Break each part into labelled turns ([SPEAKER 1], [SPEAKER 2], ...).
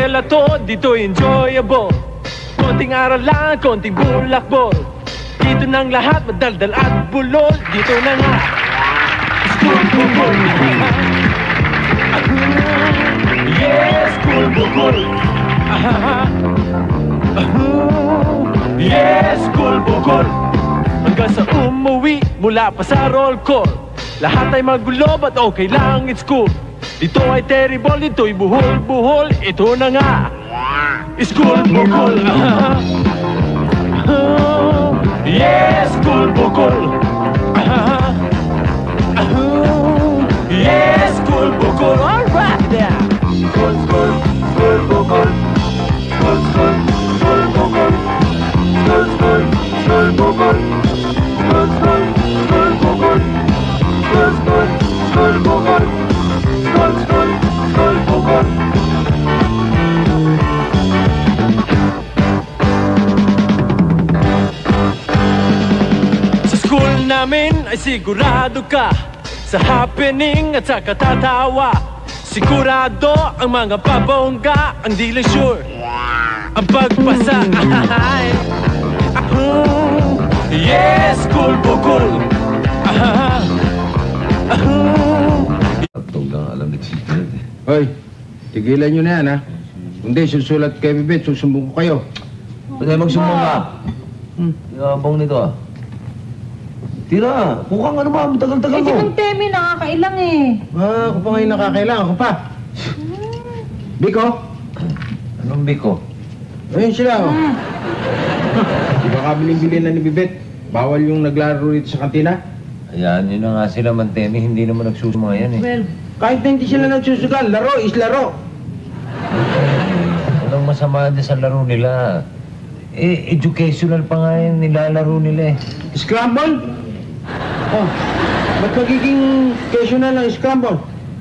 [SPEAKER 1] eskwela to, dito enjoyable. Konting aral lang, konting bulakbol. Dito nang lahat, madaldal at bulol. Dito na nga, school bukol. Yes, school bukol. Yes, school bukol. Hanggang sa umuwi, mula pa sa roll call. Lahat ay magulo, but okay lang, it's cool. Dito ay terrible, dito'y buhol-buhol. Ito na nga, school bukol. Yes, school bukol. Yes, school bukol. All right now. School, school, school bukol. School, school, school bukol. School, school, school bukol. School, school, school bukol. School, school, school bukol. School, school, school bukol. Sa school namin ay sigurado ka sa happening at sa katatawa. Sigurado ang mga babongga, ang di lang sure ang pagpasa. Yes, school bukol.
[SPEAKER 2] Tatlong lang alam nagsikilat eh.
[SPEAKER 3] Hoy, tigilan nyo na yan, ha? Kundi, susulat kay Bibit, susumbong ko kayo.
[SPEAKER 2] Pwede magsumbong ka. Yabang nito ah. Tira, kukang ano ba? Tagal-tagal
[SPEAKER 4] Eh, si
[SPEAKER 2] mo.
[SPEAKER 4] Mang Temi, nakakailang eh.
[SPEAKER 3] Ako pa ngayon nakakailangan ko pa. Biko?
[SPEAKER 2] Anong biko?
[SPEAKER 3] Ayun sila, oh. Di ba kabiling-bili na ni Bibit? Bawal yung naglaro rito sa kantina?
[SPEAKER 2] Ayan, yun na nga sila, Mantemi. Hindi naman nagsusuma yan eh.
[SPEAKER 4] Well,
[SPEAKER 3] Kahit na hindi sila nagsusugal, laro is laro.
[SPEAKER 2] Anong masama din sa laro nila? Eh, educational pa nga yan, nilalaro nila eh.
[SPEAKER 3] Scramble? Oh, ba't magiging occasional ang scramble?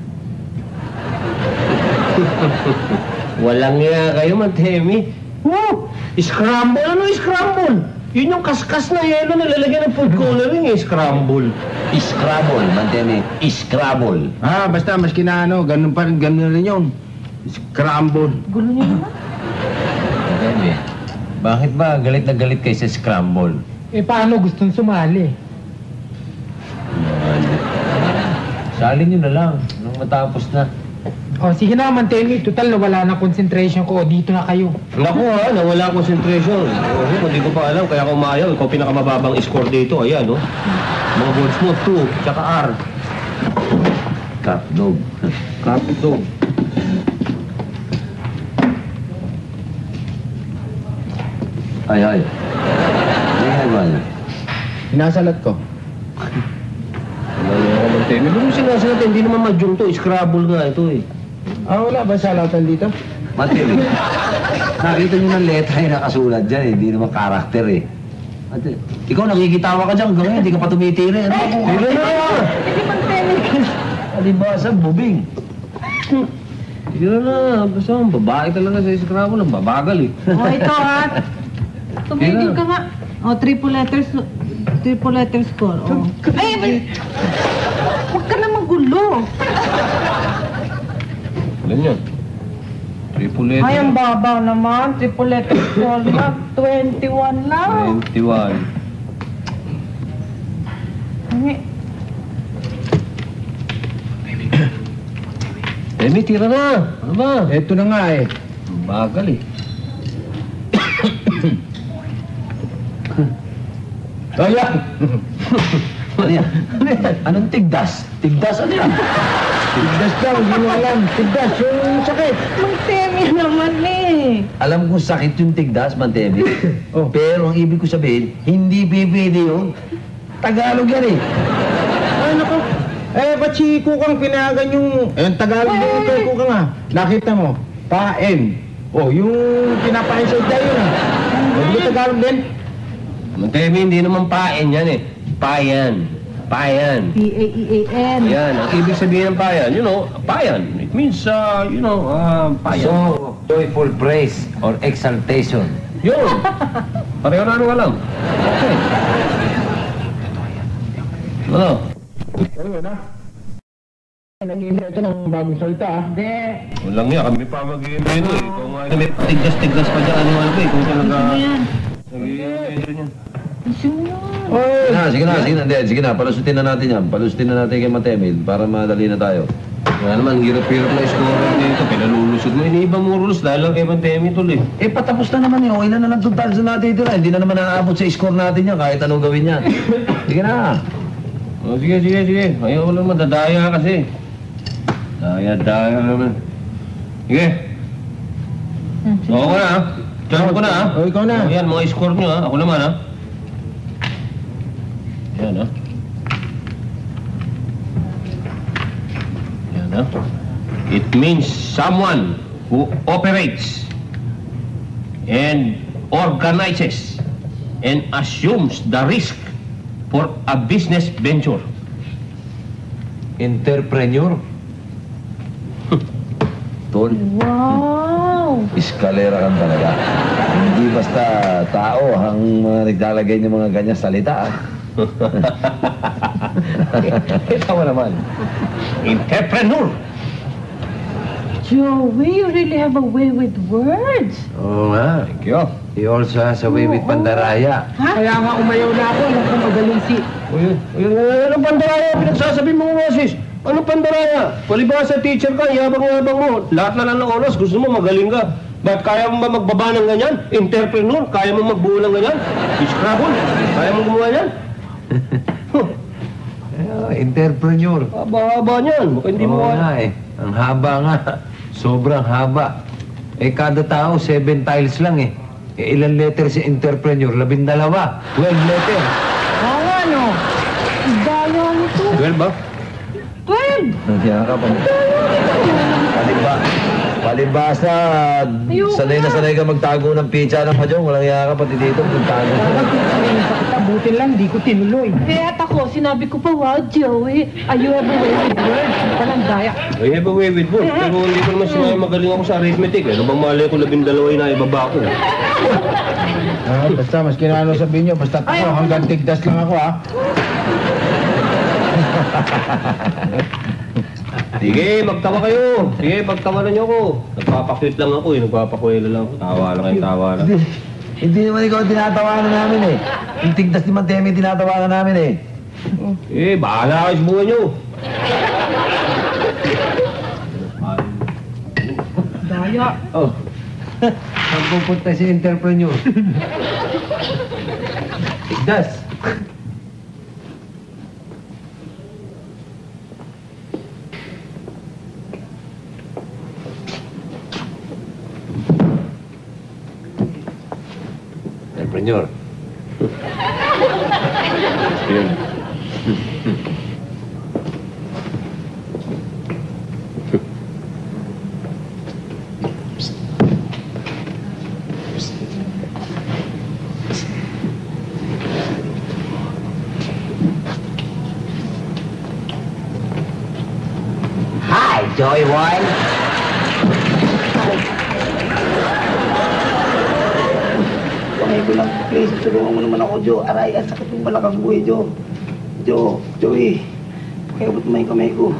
[SPEAKER 2] Walang nga kayo, Mantemi.
[SPEAKER 3] Oh, scramble? Ano scramble? Yun yung kaskas na yelo na lalagyan ng food coloring eh, scramble.
[SPEAKER 2] Scrabble, Mantemi. Scrabble.
[SPEAKER 3] Ah, basta maski na ano, ganun pa rin, ganun rin yun. Scramble.
[SPEAKER 4] gulo niyo naman.
[SPEAKER 2] Mantemi, bakit ba galit na galit kayo sa scramble?
[SPEAKER 5] Eh, paano gustong sumali?
[SPEAKER 2] Salin nyo na lang, nung matapos na.
[SPEAKER 5] O, sige na, Mantemi. Total, nawala na concentration ko. O, dito na kayo.
[SPEAKER 6] Naku ha, nawala concentration. Hindi ko pa alam, kaya kung maayaw, ikaw pinakamababang score dito. Ayan, no? Mga balls mo, 2, tsaka R.
[SPEAKER 2] Cap dog.
[SPEAKER 6] Kapito.
[SPEAKER 2] Ay, ay. Ay, man.
[SPEAKER 3] Hinasalat ko.
[SPEAKER 6] Wala na ako ng temi. Ano sinasabi? Hindi naman mahjong to. Scrabble nga ito eh.
[SPEAKER 3] Ah, wala ba salatan dito?
[SPEAKER 2] Mantemi, nakita nyo ng letra yung nakasulat dyan eh. Hindi naman karakter eh. Ate, ikaw nakikitawa ka dyan, gawin, hindi ka pa tumitiri. Ano? Tira na!
[SPEAKER 4] Eh, si Mang Temi.
[SPEAKER 2] Alibasa, bubing.
[SPEAKER 6] Tira na. Basta ang babae talaga sa Scrabble. Ang babagal eh.
[SPEAKER 4] O, ito ha. Tumigil ka nga. O, triple letters score. O. Ay, huwag ka na magulo.
[SPEAKER 6] Alam nyo? Triple letter.
[SPEAKER 4] Ay, ang baba naman. Triple letters score na. 21 lang.
[SPEAKER 6] 21.
[SPEAKER 4] Ay,
[SPEAKER 6] Temi, tira na. Ano ba?
[SPEAKER 3] Eto na nga eh.
[SPEAKER 6] Ang bagal eh.
[SPEAKER 3] Ayan!
[SPEAKER 2] Ano yan? Anong tigdas? Tigdas ano yan?
[SPEAKER 3] Tigdas daw, hindi mo alam. Tigdas, yung sakit.
[SPEAKER 4] Mang Temi naman eh.
[SPEAKER 2] Alam kong sakit yung tigdas, Mantemi.
[SPEAKER 3] Oh.
[SPEAKER 2] Pero ang ibig ko sabihin, hindi pipili yun. Tagalog yan eh.
[SPEAKER 3] Ay, naku. Eh, ba't si Kukang pinayagan yung... Eh, Tagalog din kay Kukang ah. Nakita mo? Paen. Oh, yung pinapain sa idea yun ah. Hindi Tagalog din.
[SPEAKER 6] Temi, hindi naman paen yan eh. Payan. Payan.
[SPEAKER 4] P-A-E-A-N.
[SPEAKER 6] Yan, ang ibig sabihin ng payan, payan. It means, payan.
[SPEAKER 2] So, joyful praise or exaltation.
[SPEAKER 6] Yun. Pareho na alam. Okay. Ano?
[SPEAKER 3] Ayun ah. Nag-iimbento ng bagong salita ah.
[SPEAKER 5] Hindi.
[SPEAKER 6] Walang yan, kami pa mag-iimbento eh. Kung may tigdas-tigdas pa dyan, ano ba eh. Kung talaga nag-iimbento niyan.
[SPEAKER 2] Sige na, sige na, palusutin na natin yan. Palusutin na natin kay Matemil para madali na tayo.
[SPEAKER 6] Wala naman, hirap-hirap na score dito. Pinalulusod mo, iniiba mo rules dahil lang kay Mantemi tol eh.
[SPEAKER 2] Patapos na naman yun. Okay na lang itong tiles na natin tira. Hindi na naman naaabot sa score natin yan kahit anong gawin yan. Sige na.
[SPEAKER 6] Oh, sige. Ayaw ko naman, dadaya kasi. Daya naman. Sige. Ako na ha. Diyan ko na ha.
[SPEAKER 3] O, ikaw na.
[SPEAKER 6] Yan, mga score nyo ha. Ako naman ha. Yan ha. Yan ha. It means someone who operates and organizes and assumes the risk for a business venture.
[SPEAKER 2] Entrepreneur. Tol,
[SPEAKER 4] Wow!
[SPEAKER 2] iskalera kan talaga. Hindi basta tao ang mga naglalagay ng mga ganyan salita.
[SPEAKER 6] Ito mo naman. Entrepreneur.
[SPEAKER 4] Joey, you really have a way with words.
[SPEAKER 2] Oo nga.
[SPEAKER 6] Thank you.
[SPEAKER 2] He also has a way with Pandaraya.
[SPEAKER 5] Kaya nga umayaw na ako. Alam ko magaling si...
[SPEAKER 6] Anong pandaraya? Pinagsasabi mo mo, sis. Anong pandaraya? Palibasa teacher ka, yabang-yabang mo. Lahat na lang ng oras, gusto mo magaling ka. Ba't kaya mo ba magbaba ng ganyan? Entrepreneur, kaya mo magbuo ng ganyan? Scrabble, kaya mo gumawa yan?
[SPEAKER 2] Entrepreneur.
[SPEAKER 6] Haba-haba niyan, baka hindi mo
[SPEAKER 2] Oo nga eh. Ang haba nga. Sobrang haba. Kada tao, 7 tiles lang eh. Ilan letter si entrepreneur? 12. 12 letter.
[SPEAKER 4] Oo nga, no? Daya nito.
[SPEAKER 6] 12 ba?
[SPEAKER 4] 12!
[SPEAKER 2] Nandiyan ka pa. Palibasa,
[SPEAKER 4] Ayoko
[SPEAKER 2] sanay na
[SPEAKER 4] na.
[SPEAKER 2] sanay ka magtago ng pizza ng Mahjong. Walang yaka pati dito, magtago ka.
[SPEAKER 5] Buti lang, di ko tinuloy.
[SPEAKER 4] Kaya ako, sinabi ko pa, wow, Joey, you have a way with words. Walang daya.
[SPEAKER 6] I have a way with work, pero hindi ko naman sinabi magaling ako sa arithmetic eh. Ano bang mali ko 12 na ibaba ko?
[SPEAKER 3] Basta, mas kinano sabihin nyo, basta ako, hanggang tigdas lang ako ah.
[SPEAKER 6] Sige, magtawa kayo. Sige, pagtawanan niyo ako. Nagpapakwit lang ako eh. Nagpapakwela lang ako. Tawa lang kayo, tawa lang.
[SPEAKER 2] Hindi naman ikaw tinatawanan namin eh. Yung tigdas ni Mantemi tinatawanan namin eh.
[SPEAKER 6] Bahala kayo sa buhay niyo.
[SPEAKER 4] Daya.
[SPEAKER 2] Oh. Saan pupunta si entrepreneur? Tigdas. Entrepreneur.
[SPEAKER 7] Hi, Joey Wine. Kamay ko lang, please, tulungan mo naman ako, Jo. Aray, ang sakit ng balakang ko eh, Jo. Joey. Pakiabot mo yung kamay ko.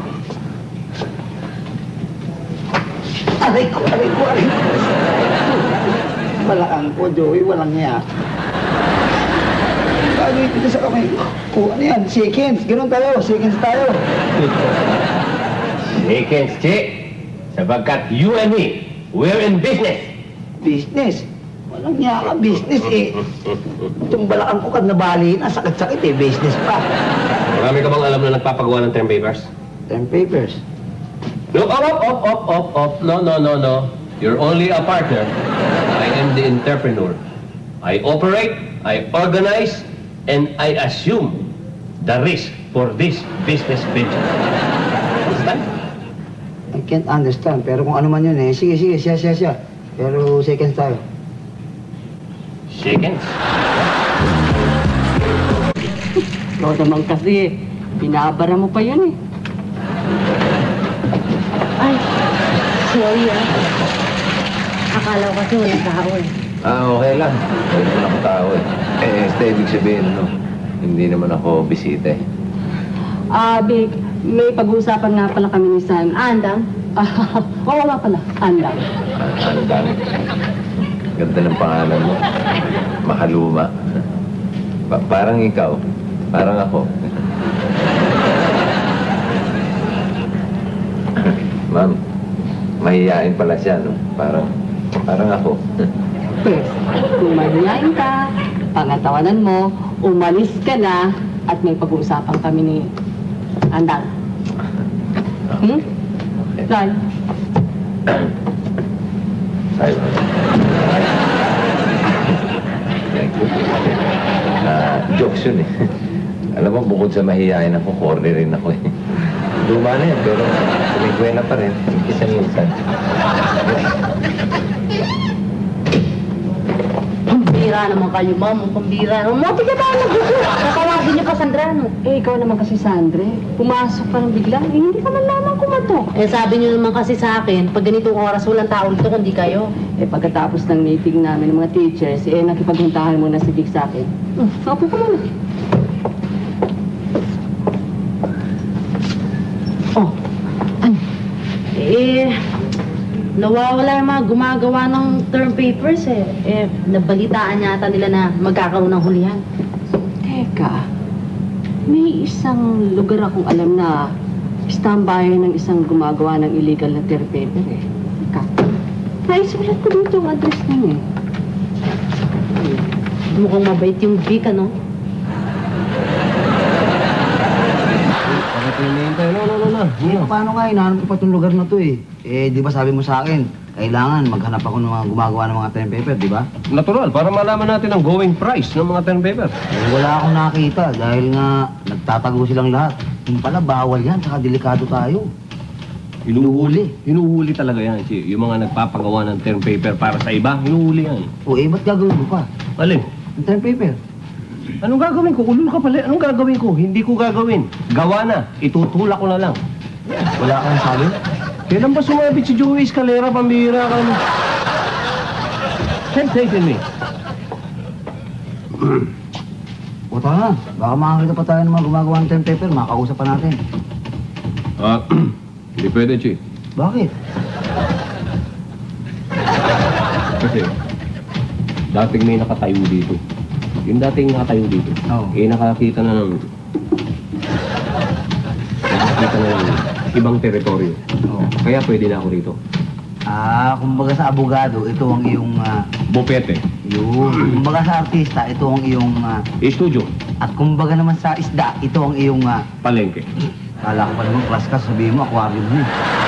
[SPEAKER 7] Aray ko. Balakang ko, Joey, walang niya. Gagawin dito sa kamay ko. Ano yan? Seconds. Ganun tayo. Seconds tayo.
[SPEAKER 6] Seconds, Che. Sabagkat you and me, we're in business.
[SPEAKER 7] Business. Walang niya ka, business eh. Itong balakang ko kad nabaliin, ang sakit-sakit eh, business pa.
[SPEAKER 6] Marami ka bang alam na nagpapagawa ng term papers?
[SPEAKER 7] Term papers.
[SPEAKER 6] Look, up. No. You're only a partner. I am the entrepreneur. I operate, I organize, and I assume the risk for this business venture. Understand?
[SPEAKER 7] I can't understand, pero kung ano man yun eh, sige, siya. Pero seconds tayo.
[SPEAKER 6] Seconds?
[SPEAKER 8] Ikaw naman kasi, pinabara mo pa yun eh. Ay, sorry ah. Akala ko kasi walang tao eh.
[SPEAKER 2] Okay lang. Hindi naman ako tao eh. Ibig sabihin, no? Hindi naman ako bisita eh.
[SPEAKER 8] Big, May pag-uusapan nga pala kami ni San. Andang? Oo nga pala, Andang.
[SPEAKER 9] Andang. Ganda ng pangalan mo. Makaluma. Parang ikaw. Parang ako. Ma'am, mahihain pala siya, no? Parang ako.
[SPEAKER 8] Pwes, kung mahihain ka, pangatawanan mo, umalis ka na, at may pag-uusapan kami ni Andang. Right?
[SPEAKER 9] Ay, thank you. Jokes yun eh. Alam mo, bukod sa mahihain ako, corny rin ako eh. Luma na yan, pero kumikwena pa rin. Isa-minsan.
[SPEAKER 8] Pambira naman kayo, ma'am. Pambira naman. Mati ka tayo nag-gusto. Nakawagin niyo pa, Sandrano. Ikaw naman kasi, Sandre. Pumasok ka ng bigla. Hindi ka man lamang kumatok. Sabi niyo naman kasi sa akin, pag ganitong oras, walang tao dito kundi kayo. Pagkatapos ng meeting namin ng mga teachers, nakipaghuntahan muna si Vic sa akin. Opo ka muna. Nawawala yung mga gumagawa ng term papers nabalitaan yata nila na magkakaroon ng hulihan. Teka, may isang lugar akong alam na standby ng isang gumagawa ng illegal na term paper Teka, naisulat ko dito ang address niya Mukhang mabait yung Vic, ano?
[SPEAKER 2] Bakit hinihintay? No. Paano nga? Hinahanap ko pa itong lugar na to di ba sabi mo sa akin, kailangan maghanap ako ng mga gumagawa ng mga term paper, di ba?
[SPEAKER 6] Natural, para malaman natin ang going price ng mga term paper.
[SPEAKER 2] Wala akong nakita dahil nga nagtatago silang lahat. Yung pala, bawal yan, saka delikado tayo.
[SPEAKER 6] Hinuhuli talaga yan, Chi. Yung mga nagpapagawa ng term paper para sa iba, hinuhuli yan.
[SPEAKER 2] Ba't gagawin mo pa?
[SPEAKER 6] Alin?
[SPEAKER 2] Yung term paper.
[SPEAKER 6] Anong gagawin ko? Ulul ka pala. Anong gagawin ko? Hindi ko gagawin. Gawa na. Itutulak ko na lang.
[SPEAKER 2] Wala kang sabi?
[SPEAKER 6] Kailan ba sumabit si Joey Escalera? Pambihira ka mo. Can't take me.
[SPEAKER 2] Tara na. Baka makakita pa tayo ng mga gumagawa ng term paper. Makakausap pa natin.
[SPEAKER 6] Hindi pwede, Chi.
[SPEAKER 2] Bakit?
[SPEAKER 6] Kasi, dating may nakatayo dito. Yung dating nakatayo dito, nakakita na ng ibang teritoryo. Kaya pwede na ako rito.
[SPEAKER 2] Kumbaga sa abogado, ito ang iyong...
[SPEAKER 6] Bopete.
[SPEAKER 2] Yun. Kumbaga sa artista, ito ang iyong...
[SPEAKER 6] Studio.
[SPEAKER 2] At kumbaga naman sa isda, ito ang iyong...
[SPEAKER 6] Palengke.
[SPEAKER 2] Kala ko pa naman, class ka, sabihin mo, aquarium mo.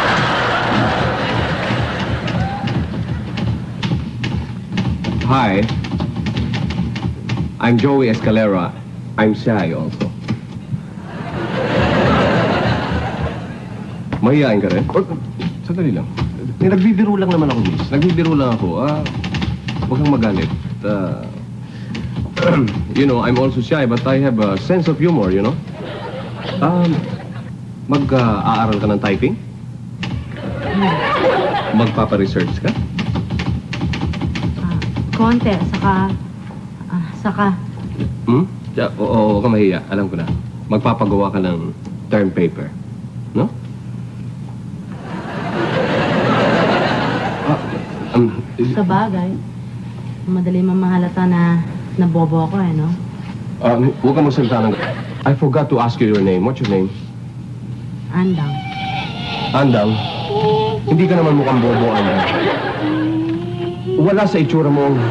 [SPEAKER 6] Hi. I'm Joey Escalera. I'm shy also. Mahihain ka rin? Sandali lang. Nagbibiro lang naman ako, miss. Nagbibiro lang ako. Huwag kang magalit. You know, I'm also shy, but I have a sense of humor, you know? Mag-aaral ka ng typing? Magpapa-research ka?
[SPEAKER 8] Konti, saka...
[SPEAKER 6] Oo, huwag kang mahiya. Alam ko na. Magpapagawa ka ng term paper. No?
[SPEAKER 8] Sa bagay, madali mamahalata na nabobo ako no?
[SPEAKER 6] Huwag kang magsalita ng... I forgot to ask you your name. What's your name?
[SPEAKER 8] Andang.
[SPEAKER 6] Andang? Hindi ka naman mukhang bobo, Andang. Wala sa itsura mo ang...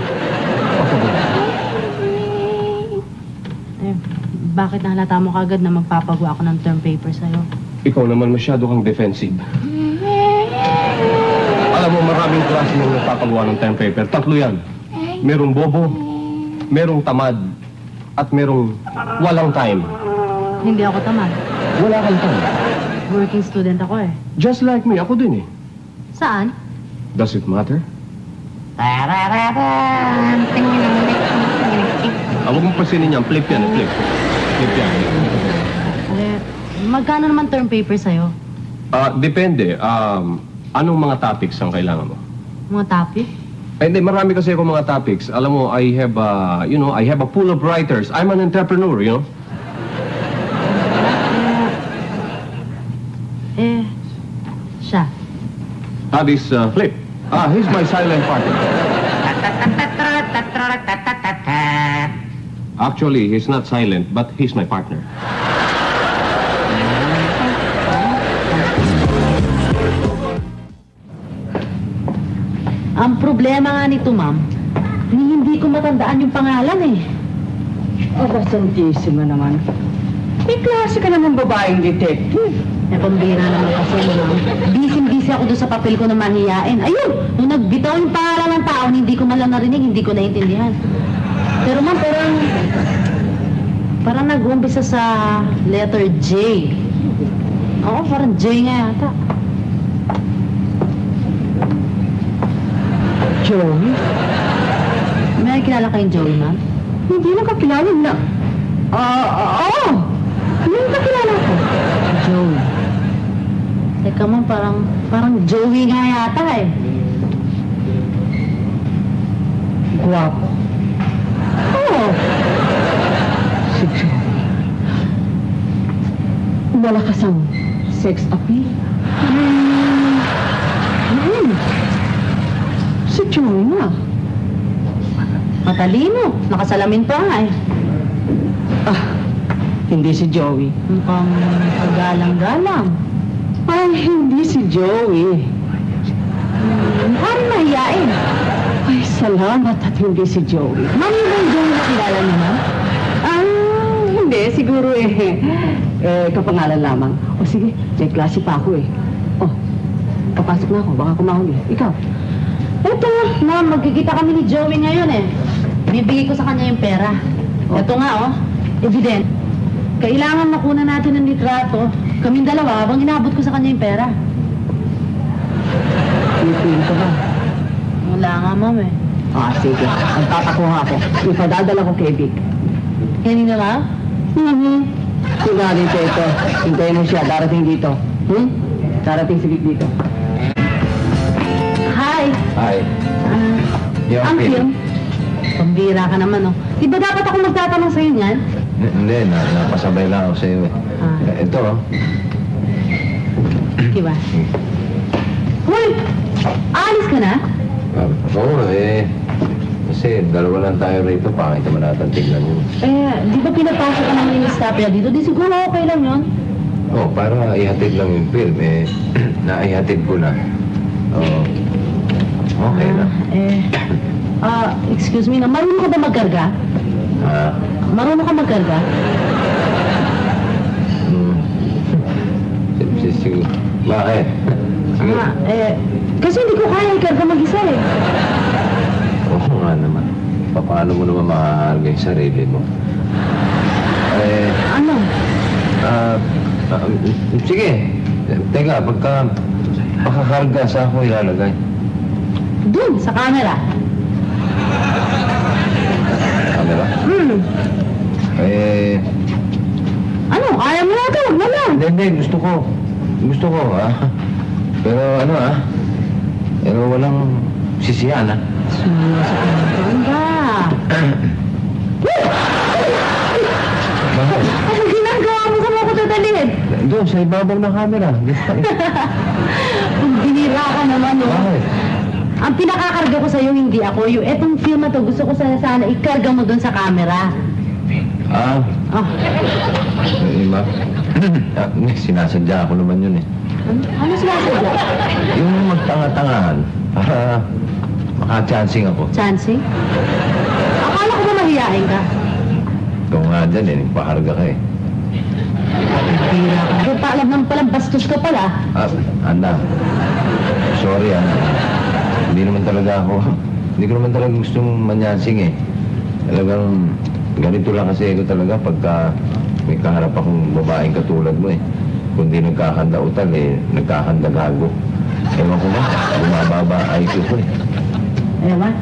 [SPEAKER 8] Bakit nahalata mo kagad na magpapagawa ako ng term paper sa'yo?
[SPEAKER 6] Ikaw naman masyado kang defensive. Alam mo, maraming klase ng nagpapagawa ng term paper. 3 yan. Merong bobo, merong tamad, at merong walang time.
[SPEAKER 8] Hindi ako tamad.
[SPEAKER 6] Wala kang time.
[SPEAKER 8] Working student ako
[SPEAKER 6] Just like me, ako din
[SPEAKER 8] Saan?
[SPEAKER 6] Does it matter? Huwag mong pasinin yan. Flip yan, flip. Flip yan.
[SPEAKER 8] Magkano naman term paper sa'yo?
[SPEAKER 6] Depende. Anong mga topics ang kailangan mo?
[SPEAKER 8] Mga topic?
[SPEAKER 6] Hindi, marami kasi ako mga topics. Alam mo, I have a pool of writers. I'm an entrepreneur, you know? this Flip.
[SPEAKER 3] He's my silent partner.
[SPEAKER 6] Actually, he's not silent, but he's my partner.
[SPEAKER 8] Ang problema nga nito, ma'am, hindi ko matandaan yung pangalan eh.
[SPEAKER 10] Aba, santisima naman. May klase ka naman babaeng detective.
[SPEAKER 8] Pambira naman kasi, ma'am. Busy ako doon sa papel ko na mahiyain. Ayun! Nung nagbitaw yung pangalan ng tao, hindi ko man lang narinig, hindi ko naintindihan. Pero ma'am, parang nag-umpisa sa letter J. Oo, parang J nga yata.
[SPEAKER 10] Joey?
[SPEAKER 8] May kilala kayong Joey, ma'am?
[SPEAKER 10] Hindi na kakilala na. Oo! Hindi na kakilala ko.
[SPEAKER 8] Joey. Teka ma'am, parang Joey nga yata eh.
[SPEAKER 10] Guwapo. Oo. Si Joey. Malakas ang sex appeal. Si Joey na.
[SPEAKER 8] Matalino. Nakasalamin pa nga eh.
[SPEAKER 10] Hindi si Joey.
[SPEAKER 8] Mukhang pagalang-galang.
[SPEAKER 10] Ay, hindi si Joey.
[SPEAKER 8] Parang mahiyain.
[SPEAKER 10] Ay, salamat at hindi si Joey.
[SPEAKER 8] Ma'am, yung Joey na kilala niyo, ma'am?
[SPEAKER 10] Hindi. Siguro kapangalan lamang. O sige, may klase pa ako eh. Papasok na ako. Baka kumahuli. Ikaw?
[SPEAKER 8] Eto, ma'am, magkikita kami ni Joey ngayon eh. Bibigay ko sa kanya yung pera. Eto nga, evident. Kailangan makuha natin ng litrato. Kaming dalawa, habang inabot ko sa kanya yung pera.
[SPEAKER 10] Pipili ka ba?
[SPEAKER 8] Wala nga, ma'am eh.
[SPEAKER 10] Sige. Ang tatakuha ako. Ipadadala ko kay Vic.
[SPEAKER 8] Kanina ka?
[SPEAKER 10] Tingnan dito ito. Hintayin mo siya. Darating dito. Darating si Vic dito.
[SPEAKER 8] Hi.
[SPEAKER 9] Hi.
[SPEAKER 8] Ang film. Pambira ka naman, oh. Di ba dapat ako magtatanong sa'yo niyan?
[SPEAKER 9] Hindi, napasabay lang ako sa'yo eh. Ito,
[SPEAKER 8] Diba? Hoy! Alis ka na?
[SPEAKER 9] Oo, kasi dalawa lang tayo rito, pangit naman natin tignan yun.
[SPEAKER 8] Di ba pinapasok ka naman yung estapya dito? Di siguro okay lang yun?
[SPEAKER 9] Para ihatid lang yung film, naihatid ko na. Okay na.
[SPEAKER 8] Excuse me na, marunong ka ba magkarga? Marunong ka magkarga?
[SPEAKER 9] Sige. Bakit? Sige.
[SPEAKER 8] Kasi hindi ko kaya ikarga mag-isa eh.
[SPEAKER 9] Oo nga naman. Paano mo naman makaharga yung sarili mo?
[SPEAKER 8] Ano?
[SPEAKER 9] Sige. Teka, pagka makakarga, saan ko ilalagay?
[SPEAKER 8] Doon, sa camera.
[SPEAKER 9] Camera?
[SPEAKER 8] Ano? Kaya mo na ito? Wag na lang.
[SPEAKER 9] Hindi, gusto ko. Pero pero walang sisiyan,
[SPEAKER 8] Saan ba?
[SPEAKER 9] Bakit?
[SPEAKER 8] Ano ginagawa mo? Saan mo ako dadalhin?
[SPEAKER 9] Doon, sa ibabaw ng camera.
[SPEAKER 8] Kung binira ka naman, no?
[SPEAKER 9] Bakit?
[SPEAKER 8] Ang pinakakarga ko sa'yo, hindi ako. Yung etong film na to, gusto ko sana ikarga mo doon sa camera.
[SPEAKER 9] Ima. Sinasadya ako naman yun eh.
[SPEAKER 8] Ano sinasadya?
[SPEAKER 9] Yung magtanga-tangahan para maka-chancing ako.
[SPEAKER 8] Chancing? Akala ko ba mahihain ka?
[SPEAKER 9] Ikaw nga dyan eh, pakarga ka eh.
[SPEAKER 8] Bira ka. Kung paalam ng palang bastos ka pala.
[SPEAKER 9] Anda. Sorry Hindi ko naman talaga gustong manyansing eh. Talagang ganito lang kasi ako talaga pagka may kaharap akong babaeng katulad mo eh. Kung di nagkakanda utal nagkakanda gago. Ewan ko ba, bumababa IQ ko eh.
[SPEAKER 8] Ewan?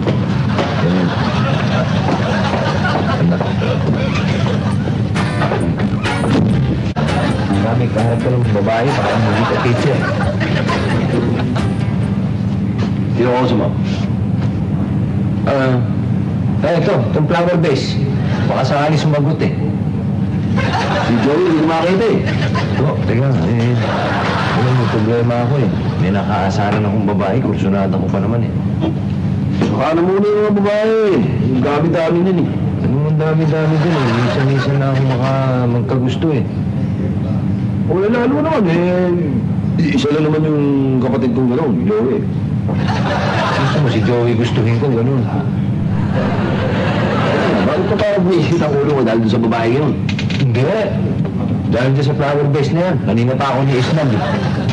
[SPEAKER 9] Anak. May kaharap ka ng babae, parang hindi ka teacher.
[SPEAKER 6] Sino ko sa ma'am?
[SPEAKER 9] Itong flower base. Baka sakali sumagot eh.
[SPEAKER 6] Si Joey, hindi ko makakita eh.
[SPEAKER 9] Teka, may problema ako eh. May nakaasaran akong babae, kursunada ko pa naman eh.
[SPEAKER 3] Saka na muna yung mga babae. Yung dami-dami nun eh.
[SPEAKER 9] Ano ang dami-dami din eh. Minsan-minsan na ako magkagusto eh.
[SPEAKER 3] O lalo naman eh. Isa lang naman yung kapatid kong gano'n, Joey.
[SPEAKER 9] Gusto mo si Joey gustuhin ko, gano'n.
[SPEAKER 3] Bakit pa tayo buwisit ang ulo mo dahil doon sa babae yun?
[SPEAKER 9] Hindi. Dahil dyan sa flower base na yan. Kanina pa ako ni Islam eh.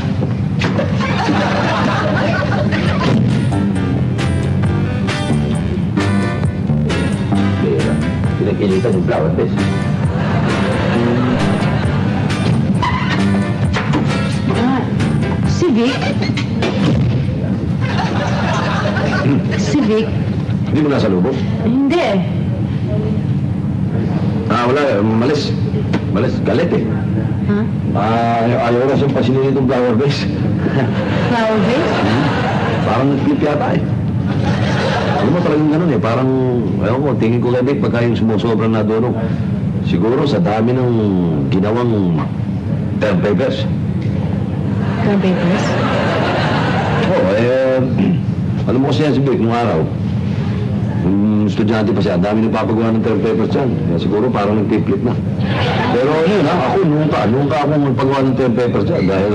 [SPEAKER 3] Pera. Pinag-initan yung flower base.
[SPEAKER 10] Si Vic? Si Vic?
[SPEAKER 3] Hindi mo nasa lubog?
[SPEAKER 10] Hindi eh.
[SPEAKER 3] Wala. Malis. Malis. Galit eh.
[SPEAKER 10] Ha?
[SPEAKER 3] Ayaw na siyang pasilin itong flower base.
[SPEAKER 10] Flower base?
[SPEAKER 3] Parang nag-flip yata eh. Alam mo talagang ganun eh. Parang, ayaw ko, tingin ko kay Vic pagka yung sumusobra na doon. Siguro sa dami ng ginawang term papers.
[SPEAKER 10] Term papers?
[SPEAKER 3] Oo, alam mo kasi yan si Vic nung araw. Estudyante pa siya, dami nagpapagawa ng term papers dyan. Kaya siguro parang nag-flip na. Pero yun ako nunca ako magpagawa ng term papers dyan. Dahil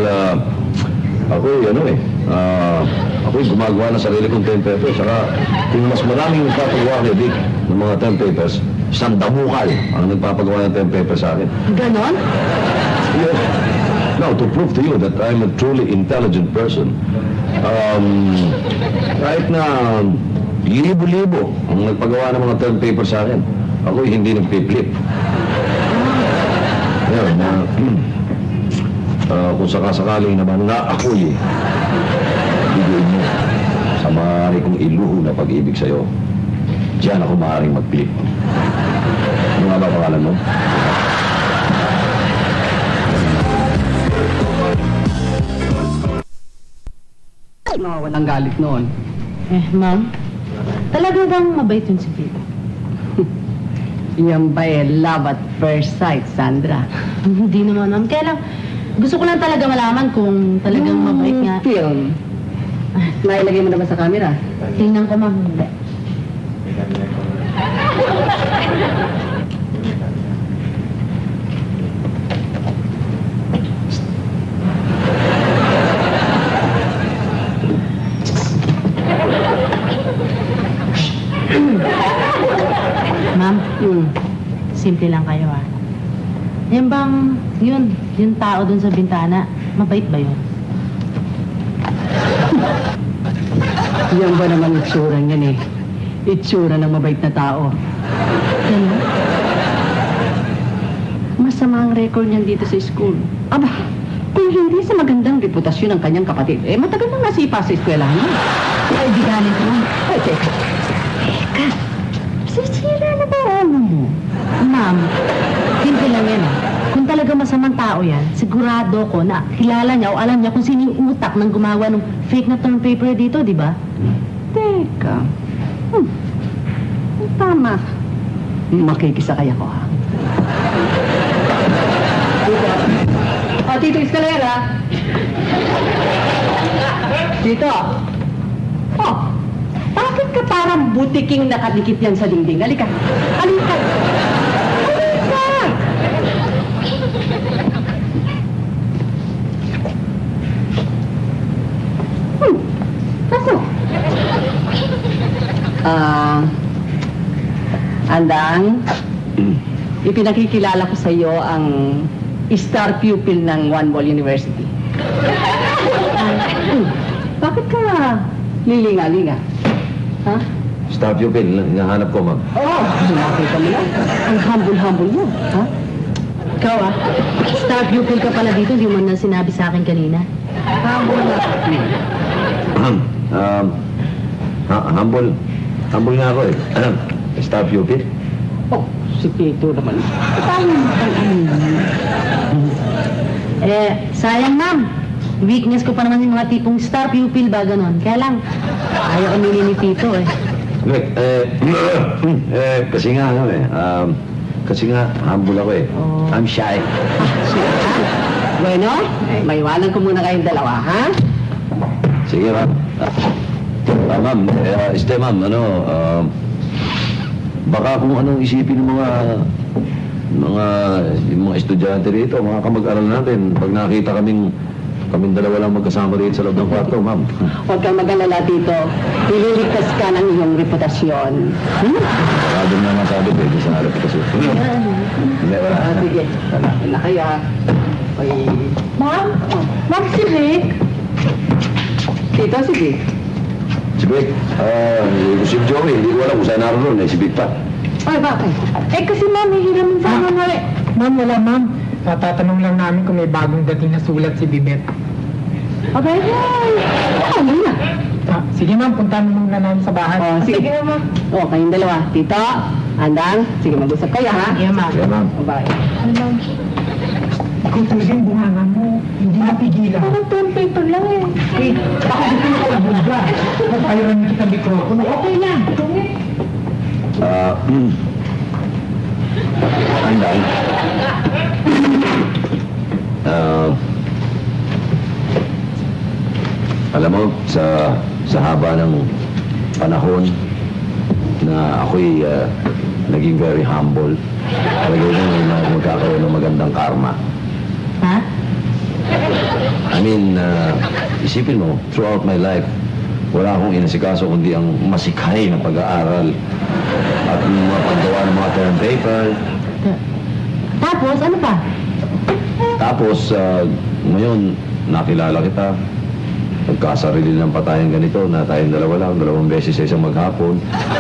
[SPEAKER 3] ako'y gumagawa ng sarili kong term papers. Saka kung mas maraming nagpapagawa kay Vic ng mga term papers, isang damukal ang nagpapagawa ng term papers sa akin.
[SPEAKER 10] Ganon?
[SPEAKER 3] Yes. Now, to prove to you that I'm a truly intelligent person, kahit na libo-libo ang nagpagawa ng mga term papers sa akin, ako'y hindi nagpi-flip. Yan, kung sakasakaling naman na ako'y bigay mo sa maaari kong iluho na pag-ibig sa'yo, diyan ako maaaring mag-flip. Ano nga ba pangalan mo?
[SPEAKER 10] Walang galit noon.
[SPEAKER 8] Ma'am, talaga bang mabait yun si Vic?
[SPEAKER 10] Yan ba love at first sight, Sandra?
[SPEAKER 8] Hindi naman, ma'am. Kaya lang, gusto ko lang talaga malaman kung talagang mabait nga.
[SPEAKER 10] Film. Nailagay mo naman sa camera?
[SPEAKER 8] Tingnan ko, ma'am. Hindi. Ma'am, simple lang kayo ah. Yan bang, yung tao dun sa bintana, mabait ba yun?
[SPEAKER 10] Yan ba naman itsura niyan eh? Itsura ng mabait na tao.
[SPEAKER 8] Ano?
[SPEAKER 10] Masama ang record niyan dito sa school. Aba, kung hindi sa magandang reputasyon ng kanyang kapatid, matagal nang nasipa sa eskwelahan niya.
[SPEAKER 8] Ay, di galit mo.
[SPEAKER 10] Ay, teka. Sisira na ba ano mo?
[SPEAKER 8] Ma'am, simple lang yan ah. Kung talaga masamang tao yan, sigurado ko na kilala niya o alam niya kung sino yung utak ng gumawa ng fake na term paper dito, di ba?
[SPEAKER 10] Teka. Tama. Makikisakay ako, ha? Tito Escalera. Tito. Bakit ka parang butiking nakadikit yan sa dingding? Halika. Halika. Pasok. Andang, ipinakikilala ko sa iyo ang star pupil ng One Ball University. Bakit ka lilinga-linga? Ha?
[SPEAKER 3] Star pupil, hinahanap ko, ma'am.
[SPEAKER 10] Oo, nakita mo lang. Ang humble-humble mo, ha?
[SPEAKER 8] Ikaw ah, star pupil ka pala dito, di mo na sinabi sa akin kanina.
[SPEAKER 10] Humble na.
[SPEAKER 3] Humble nga ako eh. Star pupil?
[SPEAKER 10] Oh, si Tito naman.
[SPEAKER 8] Sayang ma'am. Weakness ko pa naman yung mga tipong star pupil ba ganon. Kaya lang, ayaw aminin ni Tito eh.
[SPEAKER 3] Look, kasi nga, kasi nga, humble ako eh.
[SPEAKER 8] Oh.
[SPEAKER 3] I'm shy.
[SPEAKER 10] Bueno, maiwanan ko muna kayong dalawa, ha?
[SPEAKER 9] Sige, ma'am. Ma'am, ma'am, baka kung anong isipin ng mga estudyante rito, mga kamag-aral natin, pag nakita kaming dalawa lang magkasama rito sa loob ng kwarto, ma'am.
[SPEAKER 10] Huwag kang mag-alala, Tito. Ililigtas ka ng iyong reputasyon.
[SPEAKER 9] Doon na masabi, pwede sa reputasyon. Hindi, wala.
[SPEAKER 10] Sige. Wala na kayo, ha?
[SPEAKER 4] Ma'am? Ma'am, si Rick?
[SPEAKER 10] Tito, sige.
[SPEAKER 9] Si Vic, si Joey, hindi ko alam kung saan naroon, si Vic pa.
[SPEAKER 10] Ay, bakit?
[SPEAKER 4] Kasi ma'am, hihiramin sa mga
[SPEAKER 5] Ma'am, wala ma'am. Tatanong lang namin kung may bagong dating na sulat si Bibet.
[SPEAKER 10] Okay, ano na?
[SPEAKER 5] Sige ma'am, puntahan mo muna namin sa bahay.
[SPEAKER 10] Sige na, ma'am. Kayong dalawa. Tito, Andang, sige, mag-usap kayo, ha?
[SPEAKER 4] Yeah, ma'am.
[SPEAKER 9] Sige, ma'am.
[SPEAKER 10] Bye.
[SPEAKER 5] Ikaw talaga yung bunganga mo. Hindi napigilan.
[SPEAKER 4] Parang term paper lang eh.
[SPEAKER 5] Baka gusto mo kalabog ka. Kung ayaw kita mikropono, okay lang.
[SPEAKER 9] Andang. Alam mo, sa haba ng panahon na ako'y naging very humble, talagang magkakaroon ng magandang karma.
[SPEAKER 4] Ha?
[SPEAKER 9] I mean, isipin mo, throughout my life, wala akong inasikaso kundi ang masikhay na pag-aaral at yung mga paggawa ng mga term paper.
[SPEAKER 4] Tapos, ano pa?
[SPEAKER 9] Tapos, ngayon, nakilala kita. Nagkasarili lang pa tayong ganito na tayong dalawa lang, 2 beses sa isang maghapon.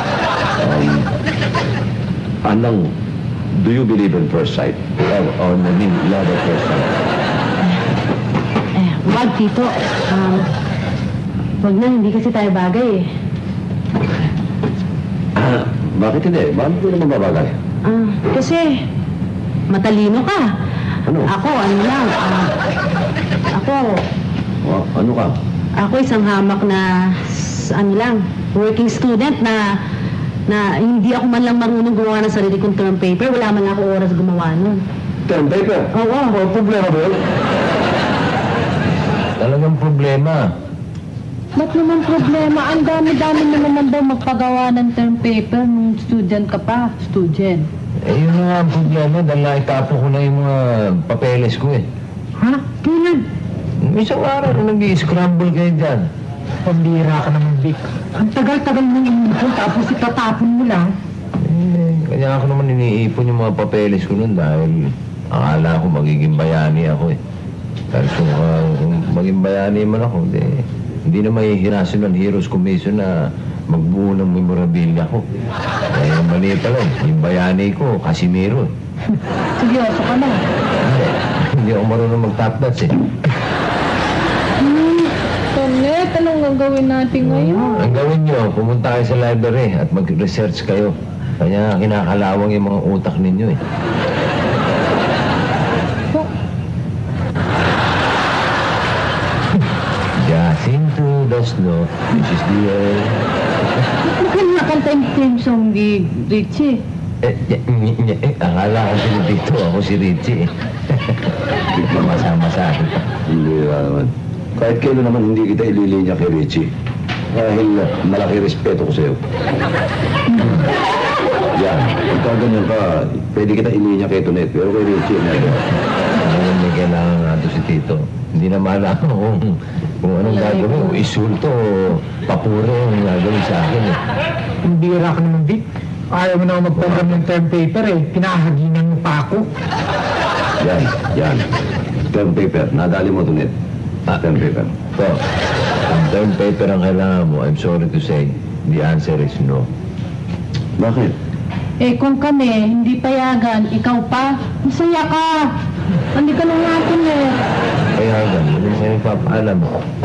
[SPEAKER 9] Andang, do you believe in first sight? Or I mean, love at first sight?
[SPEAKER 4] Wag, Tito. Wag na, hindi kasi tayo bagay eh.
[SPEAKER 9] Bakit hindi? Bakit hindi naman babagay?
[SPEAKER 4] Kasi, matalino ka.
[SPEAKER 9] Ano?
[SPEAKER 4] Ako, ano lang,
[SPEAKER 9] Ano ka?
[SPEAKER 4] Ako isang hamak na, working student na hindi ako man lang marunong gumawa ng sarili kong term paper. Wala man ako oras gumawa nun.
[SPEAKER 9] Term paper?
[SPEAKER 4] Oo.
[SPEAKER 9] Problema ba yun? Talagang problema.
[SPEAKER 4] Ba't naman problema? Ang dami-dami mo naman daw magpagawa ng term paper nung student ka pa. Student.
[SPEAKER 9] Yun na nga ang problema dahil naitapo ko na yung mga papeles ko eh.
[SPEAKER 5] Ha? Kailan?
[SPEAKER 9] Isang araw na nag-i-scramble kayo dyan.
[SPEAKER 5] Pambira ka naman, Vic. Ang tagal-tagal mong inipon, tapos itatapon mo lang.
[SPEAKER 9] Kanya ako naman iniipon yung mga papeles ko nun dahil akala ko magiging bayani ako eh. Dahil kung maging bayani man ako, hindi na may National Heroes Commission na magbuo ng memorabilia ko. Mali pala eh. Yung bayani ko, Casimiro eh.
[SPEAKER 4] Seryoso ka na.
[SPEAKER 9] Hindi ako marunong mag-tap dance eh.
[SPEAKER 4] Tonet, anong gagawin natin ngayon?
[SPEAKER 9] Ang gawin nyo, pumunta kayo sa library at mag-research kayo. Kanya kinakalawang yung mga utak ninyo eh. Jacinto does not, this is the air.
[SPEAKER 4] Bakit nakanta yung theme song ni Richie?
[SPEAKER 9] Akala ko si Dito, ako si Richie eh. Masama-masa. Hindi naman. Kahit kailan naman hindi kita ililinya kay Richie. Dahil malaki respeto ko sa'yo. Yan, pagka ganyan ka, pwede kita ilinya kay Tonet, pero kay Richie, never. Ngayon may kailangan nga ito si Tito. Hindi na malaman kung anong gagawin. Isulto o papure ang gagawin sa akin eh.
[SPEAKER 5] Pambira ka naman, Vic. Ayaw mo na ako mag-program ng term paper eh. Pinahaginan mo pa ako.
[SPEAKER 9] Yan. Term paper. Nadali mo, Tonet. Term paper. So, ang term paper ang kailangan mo, I'm sorry to say, the answer is no. Bakit?
[SPEAKER 4] Kung kami, hindi payagan, ikaw pa, masaya ka. Hindi ka nang natin eh.
[SPEAKER 9] Payagan, hindi mo kayo papaalam.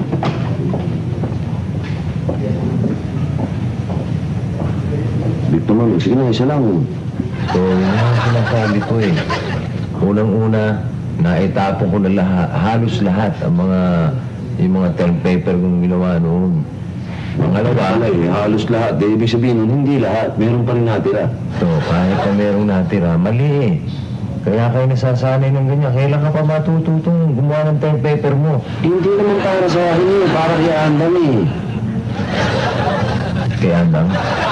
[SPEAKER 9] Dito naman, sige na, isa lang. So, yun ang sinasabi ko eh. Unang-una, naitapon ko na halos lahat ang yung mga term paper kong ginawa noon. Pangalawa, halos lahat. Ibig sabihin nun, hindi lahat. Meron pa rin natira. So, kahit na merong natira, mali eh. Kaya kayo nasasanay ng ganyan. Kailan ka pa matututong gumawa ng term paper mo?
[SPEAKER 7] Hindi naman para sa akin eh, para kay Andang eh.
[SPEAKER 9] Kaya Andang?